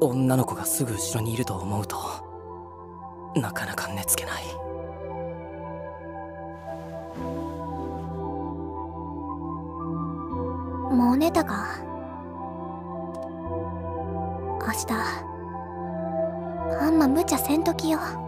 女の子がすぐ後ろにいると思うとなかなか寝つけない。 もう寝たか？明日あんま無茶せんときよ。